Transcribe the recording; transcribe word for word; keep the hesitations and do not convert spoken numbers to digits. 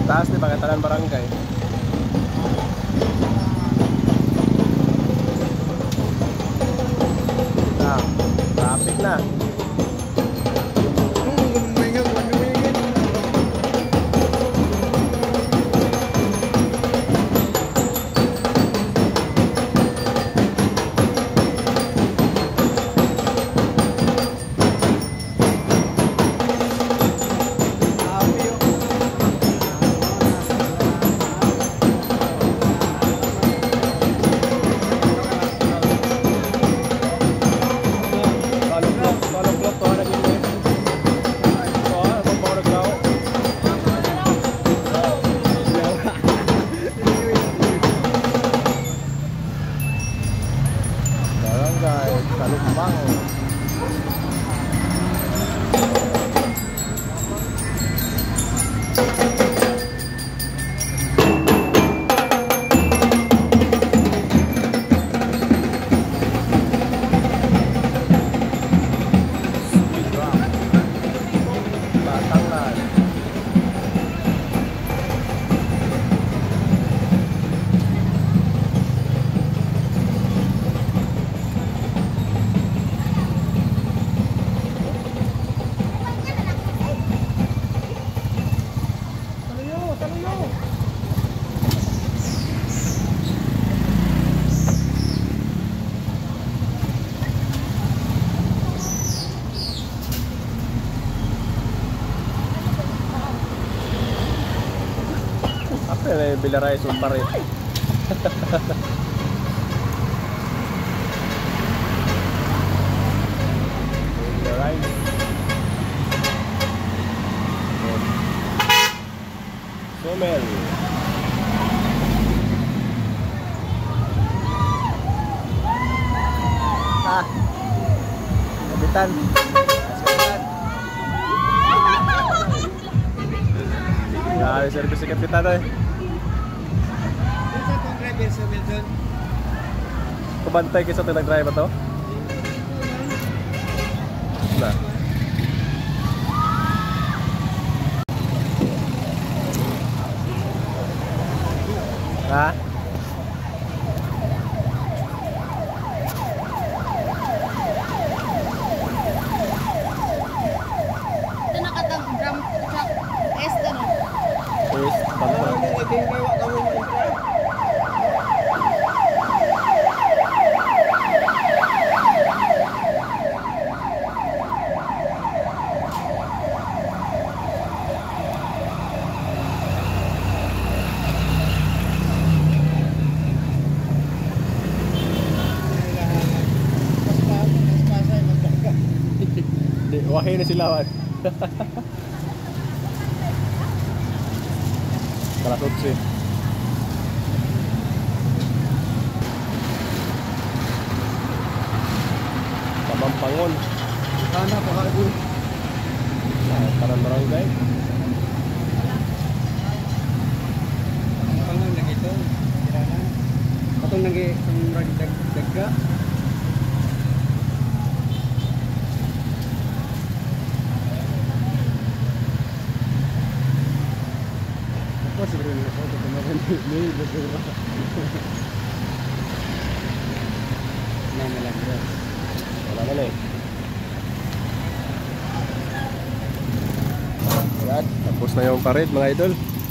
Taas di Pangatalan Barangay. Ah, traffic na. Apa Bilaray Sumpare. Bilaray. Sumel. Ah. Kapitan. Ya, service si Kapitan eh. Kubantay kayo sa tinag-drive to? Na. Ha? Ito nakatang drum truck S na no? S, banta. Wahay na sila wan. Kalasot si Kamampangon. Sana pa kayo. Tanan barangay. Kamampangon lagi ito. Katong lagi ang ragdag-dagga. Na milagros. Wala na eh. Yan, tapos na yung parade mga idol.